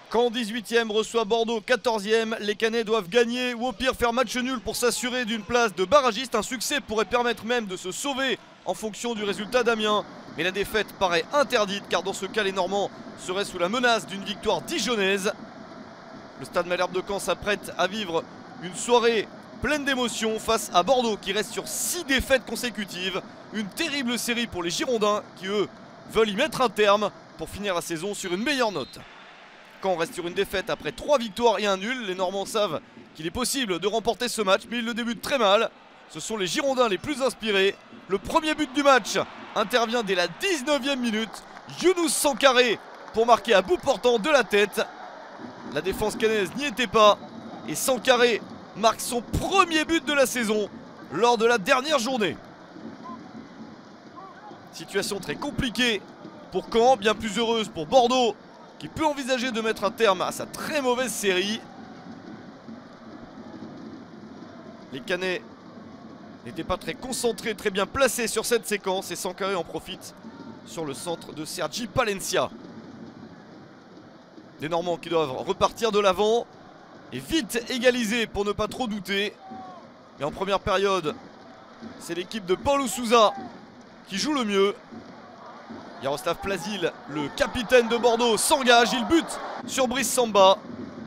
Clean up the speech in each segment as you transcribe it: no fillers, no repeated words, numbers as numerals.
Caen 18e reçoit Bordeaux 14e, les Cannais doivent gagner ou au pire faire match nul pour s'assurer d'une place de barragiste. Un succès pourrait permettre même de se sauver en fonction du résultat d'Amiens. Mais la défaite paraît interdite car dans ce cas les Normands seraient sous la menace d'une victoire dijonnaise. Le Stade Malherbe de Caen s'apprête à vivre une soirée pleine d'émotions face à Bordeaux qui reste sur 6 défaites consécutives. Une terrible série pour les Girondins qui eux veulent y mettre un terme pour finir la saison sur une meilleure note. Caen reste sur une défaite après 3 victoires et un nul. Les Normands savent qu'il est possible de remporter ce match, mais ils le débutent très mal. Ce sont les Girondins les plus inspirés. Le premier but du match intervient dès la 19e minute. Younous Sankaré pour marquer à bout portant de la tête. La défense cannaise n'y était pas. Et Sankaré marque son premier but de la saison lors de la dernière journée. Situation très compliquée pour Caen, bien plus heureuse pour Bordeaux, qui peut envisager de mettre un terme à sa très mauvaise série. Les Cannais n'étaient pas très concentrés, très bien placés sur cette séquence et Sankaré en profite sur le centre de Sergi Palencia. Les Normands qui doivent repartir de l'avant et vite égaliser pour ne pas trop douter. Et en première période, c'est l'équipe de Paulo Sousa qui joue le mieux. Jaroslav Plazil, le capitaine de Bordeaux, s'engage, il bute sur Brice Samba.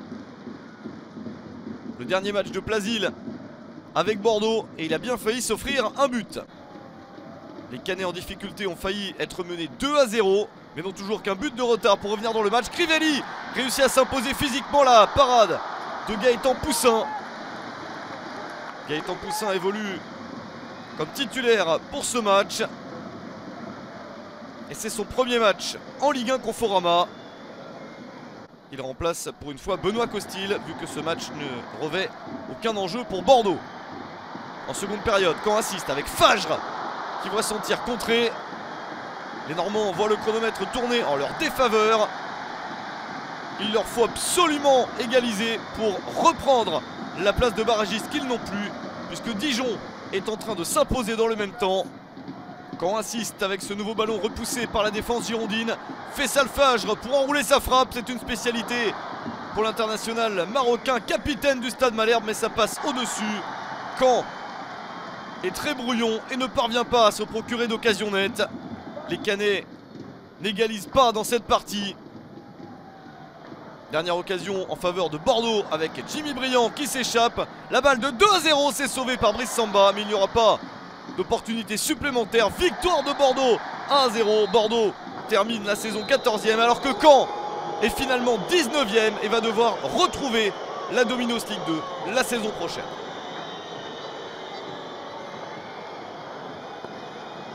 Le dernier match de Plazil avec Bordeaux et il a bien failli s'offrir un but. Les Cannais en difficulté ont failli être menés 2-0, mais n'ont toujours qu'un but de retard pour revenir dans le match. Crivelli réussit à s'imposer physiquement, la parade de Gaëtan Poussin. Gaëtan Poussin évolue comme titulaire pour ce match. Et c'est son premier match en Ligue 1 Conforama. Il remplace pour une fois Benoît Costil, vu que ce match ne revêt aucun enjeu pour Bordeaux. En seconde période, Caen assiste avec Fajre qui voit son tir contré. Les Normands voient le chronomètre tourner en leur défaveur. Il leur faut absolument égaliser pour reprendre la place de barragiste qu'ils n'ont plus, puisque Dijon est en train de s'imposer dans le même temps. Caen insiste avec ce nouveau ballon repoussé par la défense girondine. Faisal Fajre pour enrouler sa frappe, c'est une spécialité pour l'international marocain, capitaine du Stade Malherbe, mais ça passe au-dessus. Caen est très brouillon et ne parvient pas à se procurer d'occasion nette. Les Cannais n'égalisent pas dans cette partie. Dernière occasion en faveur de Bordeaux avec Jimmy Briand qui s'échappe. La balle de 2-0, c'est sauvé par Brice Samba, mais il n'y aura pas d'opportunité supplémentaire. Victoire de Bordeaux 1-0. Bordeaux termine la saison 14e alors que Caen est finalement 19e et va devoir retrouver la Dominos League 2 la saison prochaine.